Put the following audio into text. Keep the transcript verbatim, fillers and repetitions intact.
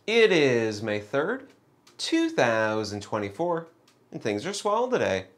It is May third, two thousand twenty-four, and things are swell today.